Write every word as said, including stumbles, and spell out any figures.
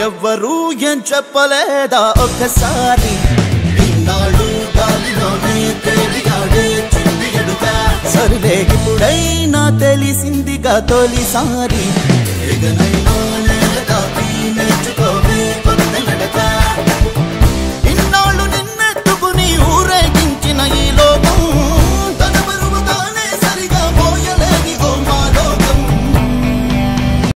ఎవ్వరూ ఏం చెప్పలేదా ఒక్కసారి ఇన్నాళ్ళు గాలిలోనే తేలియాడే చిన్ని ఎడుగా సరిలే ఇప్పుడైనా తెలిసిందిగా తొలిసారి ఎగనైనా